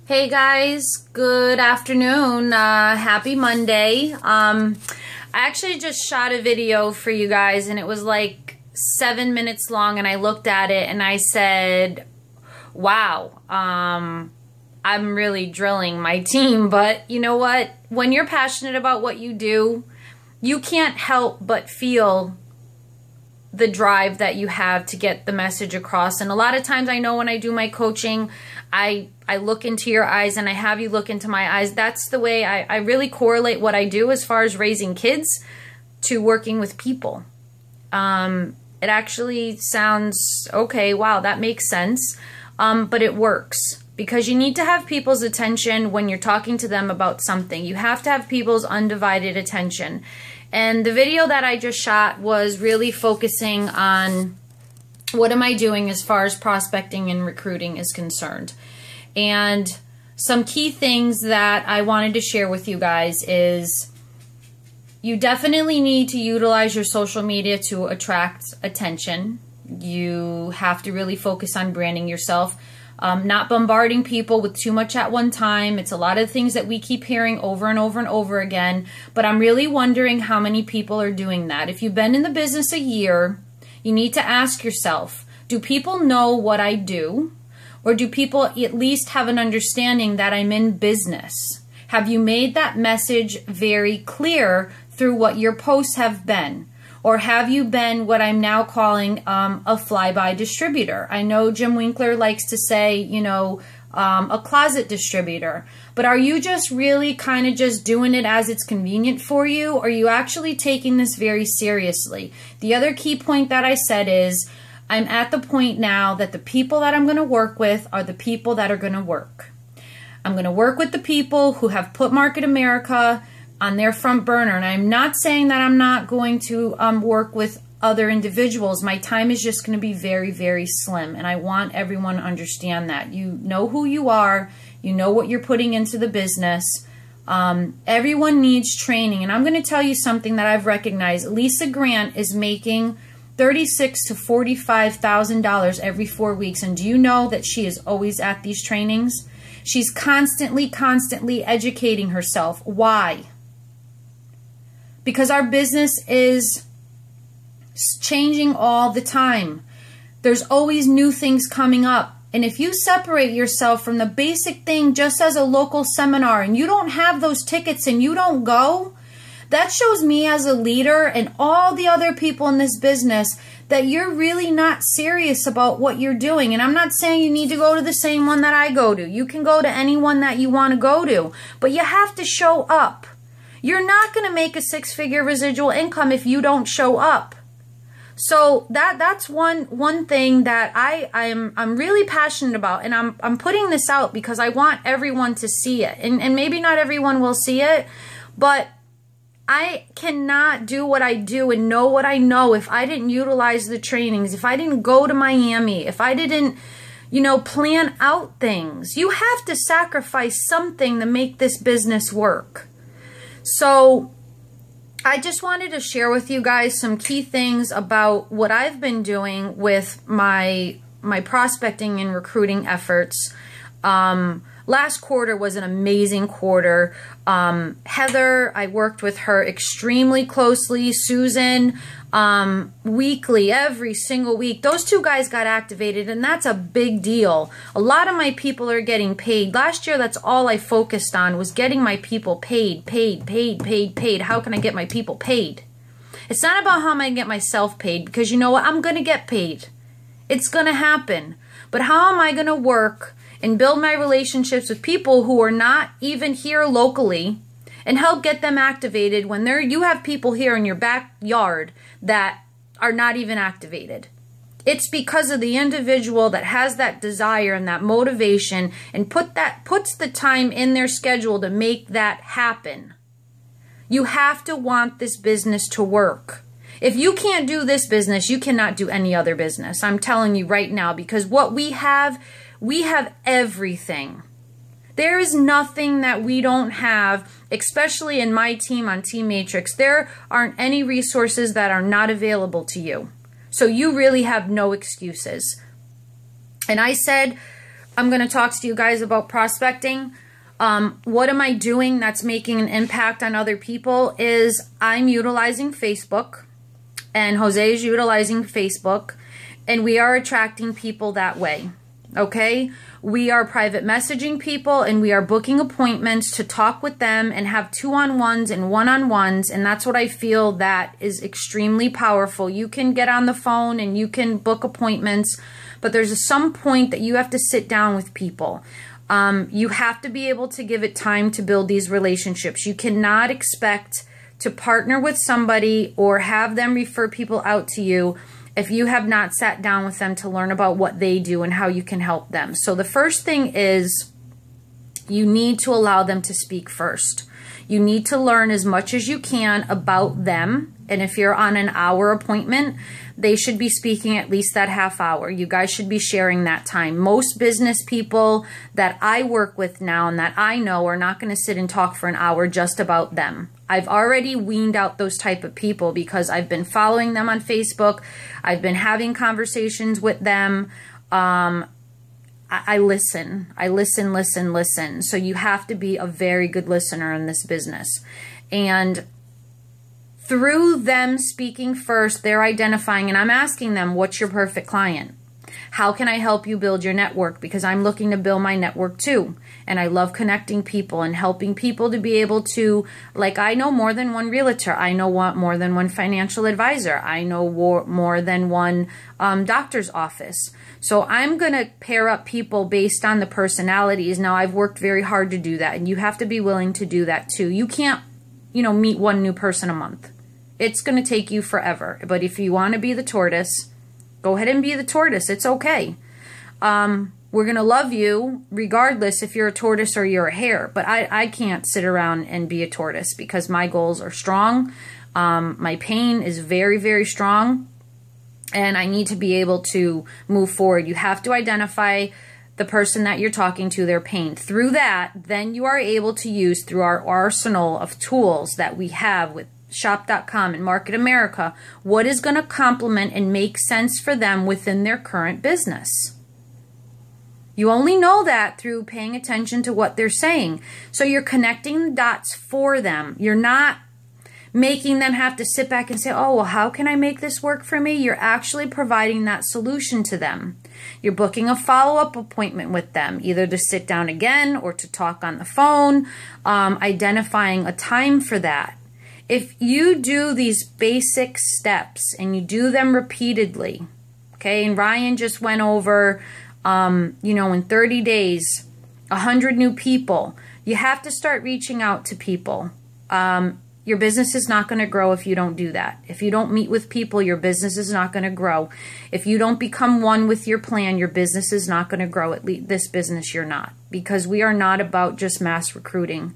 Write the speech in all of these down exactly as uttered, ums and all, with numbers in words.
Hey guys, good afternoon. Uh, happy Monday. Um, I actually just shot a video for you guys and it was like seven minutes long and I looked at it and I said, wow, um, I'm really drilling my team. But you know what? When you're passionate about what you do, you can't help but feel the drive that you have to get the message across. And a lot of times I know when I do my coaching, I I look into your eyes and I have you look into my eyes. That's the way I, I really correlate what I do as far as raising kids to working with people. Um, it actually sounds, okay, wow, that makes sense. Um, but it works because you need to have people's attention when you're talking to them about something. You have to have people's undivided attention. And the video that I just shot was really focusing on what am I doing as far as prospecting and recruiting is concerned. And some key things that I wanted to share with you guys is you definitely need to utilize your social media to attract attention. You have to really focus on branding yourself. Um, not bombarding people with too much at one time. It's a lot of things that we keep hearing over and over and over again. But I'm really wondering how many people are doing that. If you've been in the business a year, you need to ask yourself, do people know what I do? Or do people at least have an understanding that I'm in business? Have you made that message very clear through what your posts have been? Or have you been what I'm now calling um, a flyby distributor? I know Jim Winkler likes to say, you know, um, a closet distributor. But are you just really kind of just doing it as it's convenient for you? Or are you actually taking this very seriously? The other key point that I said is, I'm at the point now that the people that I'm going to work with are the people that are going to work. I'm going to work with the people who have put Market America on their front burner. And I'm not saying that I'm not going to um, work with other individuals. My time is just going to be very, very slim. And I want everyone to understand that. You know who you are. You know what you're putting into the business. Um, everyone needs training. And I'm going to tell you something that I've recognized. Lisa Grant is making thirty-six thousand to forty-five thousand dollars every four weeks. And do you know that she is always at these trainings? She's constantly, constantly educating herself. Why? Because our business is changing all the time. There's always new things coming up. And if you separate yourself from the basic thing just as a local seminar and you don't have those tickets and you don't go, that shows me as a leader and all the other people in this business that you're really not serious about what you're doing. And I'm not saying you need to go to the same one that I go to. You can go to any one that you want to go to. But you have to show up. You're not going to make a six-figure residual income if you don't show up. So that that's one one thing that I I'm I'm really passionate about, and I'm I'm putting this out because I want everyone to see it. And and maybe not everyone will see it, but I cannot do what I do and know what I know if I didn't utilize the trainings, if I didn't go to Miami, if I didn't, you know, plan out things. You have to sacrifice something to make this business work. So I just wanted to share with you guys some key things about what I've been doing with my my prospecting and recruiting efforts. Um, last quarter was an amazing quarter. Um, Heather, I worked with her extremely closely. Susan, um, weekly, every single week. Those two guys got activated, and that's a big deal. A lot of my people are getting paid. Last year, that's all I focused on was getting my people paid, paid, paid, paid, paid. How can I get my people paid? It's not about how am I going to get myself paid, because you know what? I'm going to get paid. It's going to happen. But how am I going to work and build my relationships with people who are not even here locally and help get them activated when they're, you have people here in your backyard that are not even activated. It's because of the individual that has that desire and that motivation and put that puts the time in their schedule to make that happen. You have to want this business to work. If you can't do this business, you cannot do any other business. I'm telling you right now, because what we have, we have everything. There is nothing that we don't have, especially in my team on Team Matrix. There aren't any resources that are not available to you. So you really have no excuses. And I said, I'm going to talk to you guys about prospecting. Um, what am I doing that's making an impact on other people is I'm utilizing Facebook, and Jose is utilizing Facebook, and we are attracting people that way. Okay? We are private messaging people, and we are booking appointments to talk with them and have two-on-ones and one-on-ones, and that's what I feel that is extremely powerful. You can get on the phone and you can book appointments, but there's some point that you have to sit down with people. Um, you have to be able to give it time to build these relationships. You cannot expect to partner with somebody or have them refer people out to you if you have not sat down with them to learn about what they do and how you can help them. So the first thing is you need to allow them to speak first. You need to learn as much as you can about them. And if you're on an hour appointment, they should be speaking at least that half hour. You guys should be sharing that time. Most business people that I work with now and that I know are not going to sit and talk for an hour just about them. I've already weaned out those type of people because I've been following them on Facebook. I've been having conversations with them. Um, I, I listen. I listen, listen, listen. So you have to be a very good listener in this business. And through them speaking first, they're identifying, and I'm asking them, what's your perfect client? How can I help you build your network? Because I'm looking to build my network too. And I love connecting people and helping people to be able to, like, I know more than one realtor. I know more than one financial advisor. I know more than one um, doctor's office. So I'm going to pair up people based on the personalities. Now, I've worked very hard to do that, and you have to be willing to do that too. You can't, you know, meet one new person a month. It's going to take you forever. But if you want to be the tortoise, go ahead and be the tortoise. It's okay. Um, we're going to love you regardless if you're a tortoise or you're a hare. But I, I can't sit around and be a tortoise because my goals are strong. Um, my pain is very, very strong. And I need to be able to move forward. You have to identify the person that you're talking to, their pain. Through that, then you are able to use through our arsenal of tools that we have with shop dot com and Market America, what is going to complement and make sense for them within their current business. You only know that through paying attention to what they're saying. So you're connecting the dots for them. You're not making them have to sit back and say, oh, well, how can I make this work for me? You're actually providing that solution to them. You're booking a follow-up appointment with them, either to sit down again or to talk on the phone, um, identifying a time for that. If you do these basic steps and you do them repeatedly, okay, and Ryan just went over, um, you know, in thirty days, one hundred new people, you have to start reaching out to people. Um, your business is not going to grow if you don't do that. If you don't meet with people, your business is not going to grow. If you don't become one with your plan, your business is not going to grow. At least this business, you're not. Because we are not about just mass recruiting.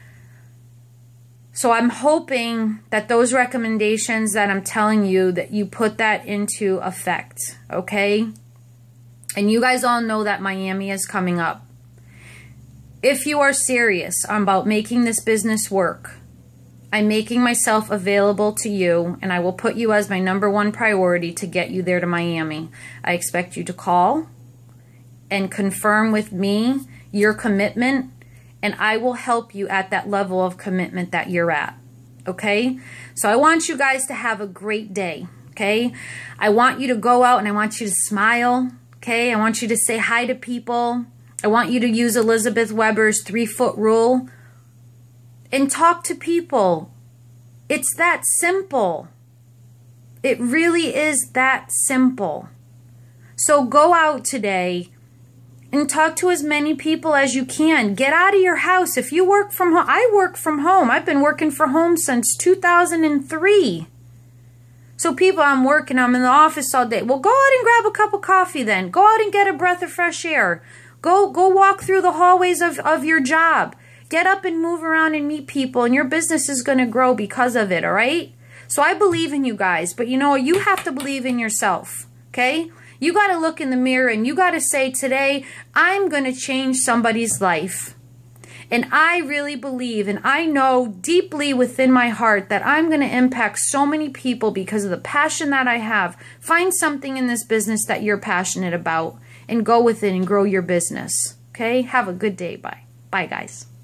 So I'm hoping that those recommendations that I'm telling you, that you put that into effect, okay? And you guys all know that Miami is coming up. If you are serious about making this business work, I'm making myself available to you, and I will put you as my number one priority to get you there to Miami. I expect you to call and confirm with me your commitment, and I will help you at that level of commitment that you're at, okay? So I want you guys to have a great day, okay? I want you to go out and I want you to smile, okay? I want you to say hi to people. I want you to use Elizabeth Weber's three-foot rule and talk to people. It's that simple. It really is that simple. So go out today and talk to as many people as you can. Get out of your house. If you work from home, I work from home. I've been working from home since two thousand three. So people, I'm working, I'm in the office all day. Well, go out and grab a cup of coffee then. Go out and get a breath of fresh air. Go, go walk through the hallways of, of your job. Get up and move around and meet people, and your business is going to grow because of it, all right? So I believe in you guys, but you know, you have to believe in yourself, okay? You got to look in the mirror and you got to say, today, I'm going to change somebody's life. And I really believe, and I know deeply within my heart that I'm going to impact so many people because of the passion that I have. Find something in this business that you're passionate about and go with it and grow your business. Okay? Have a good day. Bye. Bye, guys.